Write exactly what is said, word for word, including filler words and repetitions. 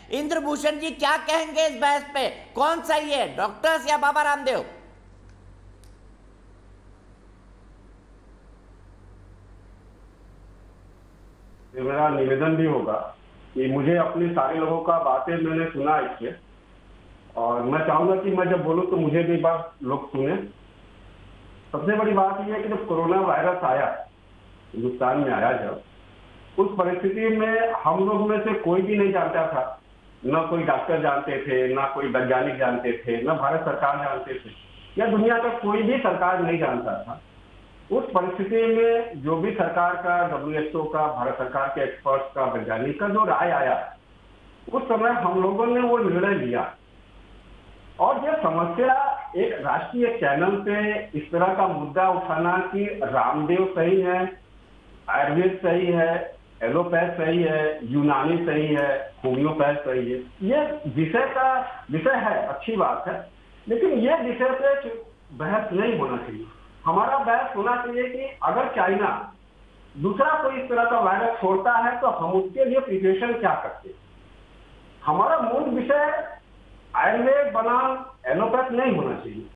इंद्रभूषण जी क्या कहेंगे इस बहस पे? कौन सही है, डॉक्टर्स या बाबा रामदेव? मेरा निवेदन भी होगा कि मुझे अपने सारे लोगों का बातें मैंने सुना इससे, और मैं चाहूंगा कि मैं जब बोलूं तो मुझे भी बात लोग सुने। सबसे बड़ी बात यह है कि जब कोरोना वायरस आया, हिंदुस्तान में आया, जब उस परिस्थिति में हम लोग में से कोई भी नहीं जानता था, न कोई डॉक्टर जानते थे, ना कोई वैज्ञानिक जानते थे, न भारत सरकार जानते थे, या दुनिया का कोई भी सरकार नहीं जानता था। उस परिस्थिति में जो भी सरकार का, डब्ल्यू एच ओ का, भारत सरकार के एक्सपर्ट्स का, वैज्ञानिक का जो राय आया, उस समय हम लोगों ने वो निर्णय लिया। और यह समस्या एक राष्ट्रीय चैनल पे इस तरह का मुद्दा उठाना कि रामदेव सही है, आयुर्वेद सही है, एलोपैथ सही है, यूनानी सही है, होम्योपैथ सही है, ये विषय का विषय है, अच्छी बात है, लेकिन ये विषय पे बहस नहीं होना चाहिए। हमारा बहस होना चाहिए कि अगर चाइना दूसरा कोई इस तरह का वायरस छोड़ता है तो हम उसके लिए प्रिपरेशन क्या करते हैं। हमारा मूल विषय आयुर्वेद बनाम एलोपैथ नहीं होना चाहिए।